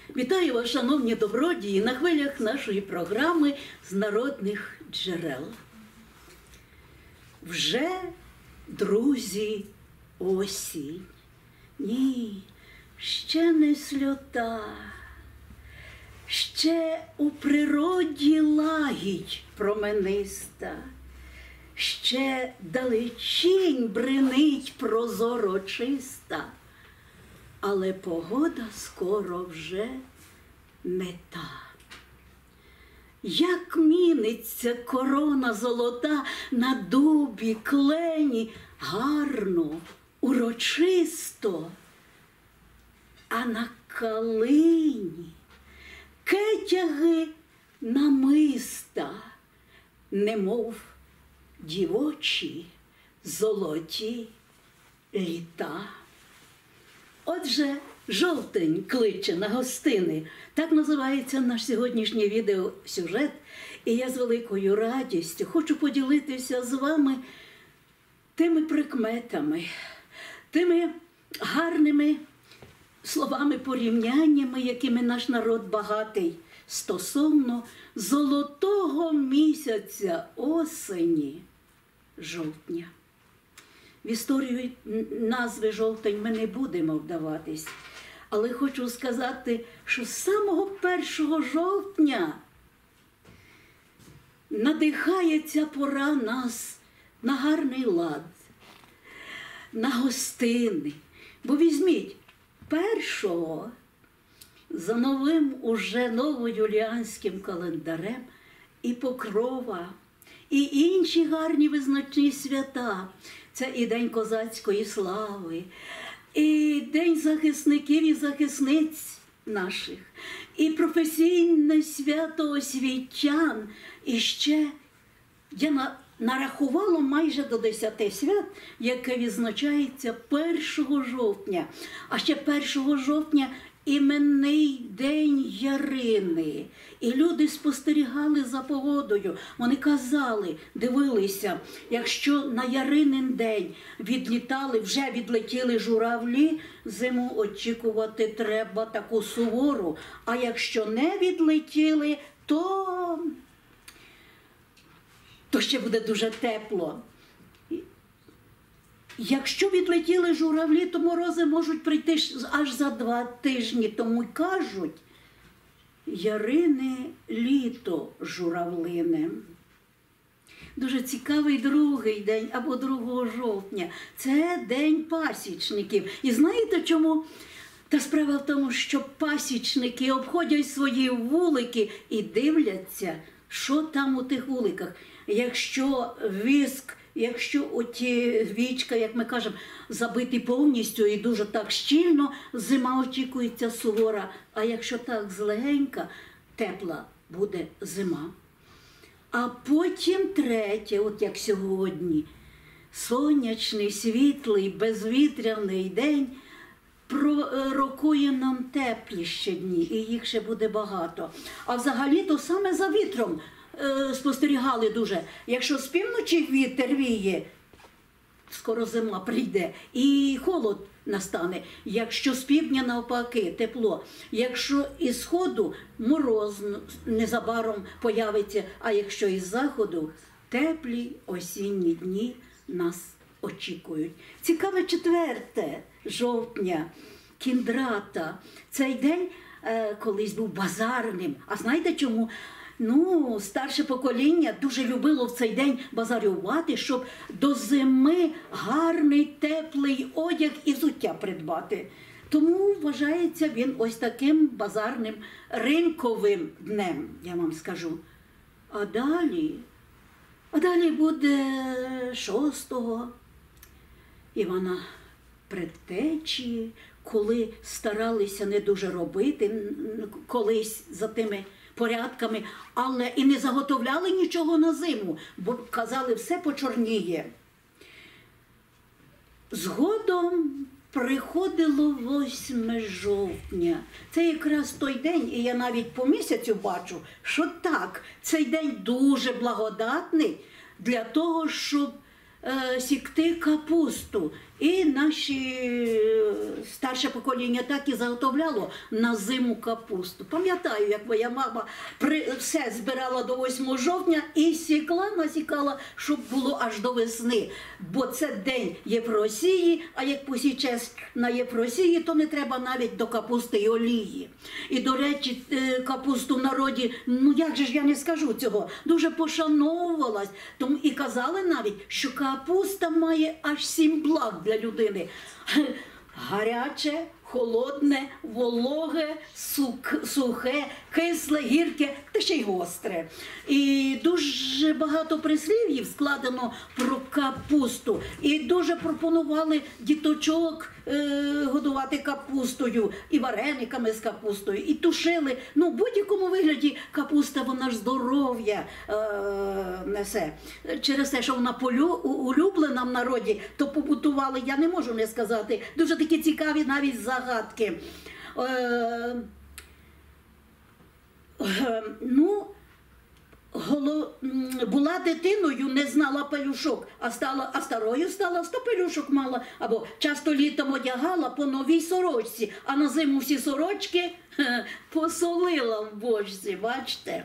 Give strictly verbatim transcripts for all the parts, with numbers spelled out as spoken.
Вітаю вас, шановні добродії, на хвилях нашої програми «З народних джерел». Вже, друзі, осінь. Ні, ще не сльота. Ще у природі лагідь промениста. Ще далечінь бринить прозоро чиста. Але погода скоро вже не та. Як міниться корона золота на дубі, клені, гарно, урочисто, а на калині кетяги намиста, немов дівочі золоті літа. Отже, жовтень кличе на гостини. Так називається наш сьогоднішній відеосюжет. І я з великою радістю хочу поділитися з вами тими прикметами, тими гарними словами, порівняннями, якими наш народ багатий, стосовно золотого місяця осені жовтня. В історію назви жовтень ми не будемо вдаватись, але хочу сказати, що з самого першого жовтня надихає ця пора нас на гарний лад, на гостини. Бо візьміть, першого за новим уже новоюліанським календарем і Покрова, і інші гарні визначні свята. Це і День козацької слави, і День захисників і захисниць наших, і професійне свято освітян. І ще я нарахувала майже до десяти свят, яке відзначається першого жовтня. А ще першого жовтня іменний день Ярини. І люди спостерігали за погодою. Вони казали, дивилися, якщо на Яринин день відлітали, вже відлетіли журавлі, зиму очікувати треба таку сувору. А якщо не відлетіли, то, то ще буде дуже тепло. Якщо відлетіли журавлі, то морози можуть прийти аж за два тижні. Тому й кажуть, Ярине літо журавлине. Дуже цікавий другий день, або другого жовтня. Це День пасічників. І знаєте чому? Та справа в тому, що пасічники обходять свої вулики і дивляться, що там у тих вуликах. Якщо віск, якщо оті вічка, як ми кажемо, забиті повністю і дуже так щільно, зима очікується сувора. А якщо так злегенька, тепла буде зима. А потім третє, от як сьогодні, сонячний, світлий, безвітряний день пророкує нам теплі ще дні, і їх ще буде багато. А взагалі-то саме за вітром спостерігали дуже. Якщо з півночі вітер віє, скоро зима прийде, і холод настане. Якщо з півдня навпаки, тепло. Якщо із сходу мороз незабаром появиться, а якщо із заходу, теплі осінні дні нас очікують. Цікаве четверте жовтня, Кіндрата. Цей день е, колись був базарним. А знаєте чому? Ну, старше покоління дуже любило в цей день базарювати, щоб до зими гарний, теплий одяг і взуття придбати. Тому вважається він ось таким базарним, ринковим днем, я вам скажу. А далі, а далі буде шостого Івана Предтечі, коли старалися не дуже робити колись за тими порядками, але і не заготовляли нічого на зиму, бо казали, все почорніє. Згодом приходило восьме жовтня. Це якраз той день, і я навіть по місяцю бачу, що так, цей день дуже благодатний для того, щоб е, сікти капусту. І наші старше покоління так і заготовляло на зиму капусту. Пам'ятаю, як моя мама при, все збирала до восьмого жовтня і сікла, насікала, щоб було аж до весни. Бо це день Євросії, а як посічеш на Євросії, то не треба навіть до капусти і олії. І, до речі, капусту в народі, ну як же ж я не скажу цього, дуже пошановувалась. Тому і казали навіть, що капуста має аж сім благ для людини. Гаряче, холодне, вологе, сук, сухе, кисле, гірке та ще й гостре. І дуже багато прислів'їв складено про капусту. І дуже пропонували діточок е, годувати капустою, і варениками з капустою, і тушили. Ну, в будь-якому вигляді капуста, вона ж здоров'я е, несе. Через те, що вона полю, улюблена в народі, то побутували, я не можу не сказати, дуже такі цікаві навіть загадки. Е, е, ну, Голо... була дитиною, не знала пелюшок, а, стала... а старою стала, сто пелюшок мала. Або часто літом одягала по новій сорочці, а на зиму всі сорочки посолила в бочці, бачите.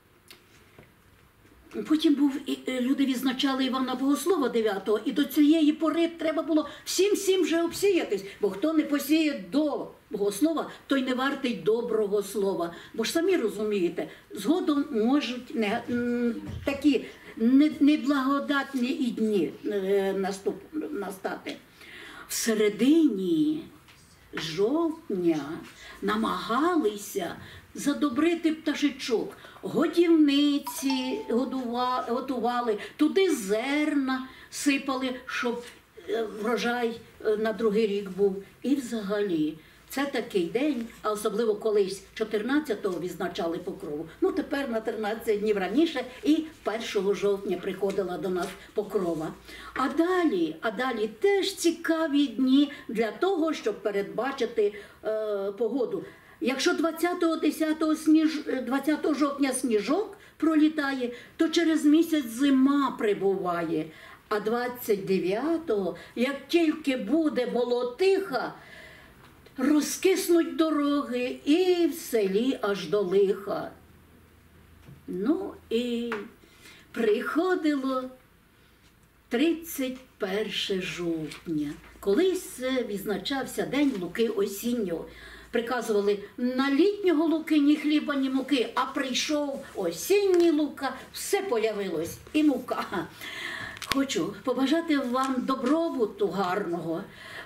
Потім був, люди відзначали Івана Богослова дев'ятого, і до цієї пори треба було всім-всім вже обсіятись, бо хто не посіє до Богослова, той не вартий доброго слова. Бо ж самі розумієте, згодом можуть не, такі неблагодатні і дні наступ, настати. В середині жовтня намагалися задобрити пташечок. Годівниці готували, туди зерна сипали, щоб врожай на другий рік був. І взагалі, це такий день, а особливо колись чотирнадцятого відзначали Покрову. Ну, тепер на тринадцять днів раніше і першого жовтня приходила до нас Покрова. А далі, а далі теж цікаві дні для того, щоб передбачити е, погоду. Якщо двадцятого жовтня сніжок пролітає, то через місяць зима прибуває. А двадцять дев'ятого, як тільки буде болотиха, розкиснуть дороги і в селі аж до лиха. Ну і приходило тридцять перше жовтня. Колись відзначався День Луки осіннього. Приказували, на літнього Луки ні хліба, ні муки, а прийшов осінній Лука, все появилось, і мука. Хочу побажати вам добробуту гарного,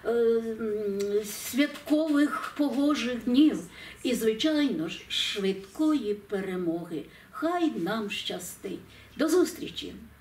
святкових погожих днів і, звичайно ж, швидкої перемоги. Хай нам щастить. До зустрічі!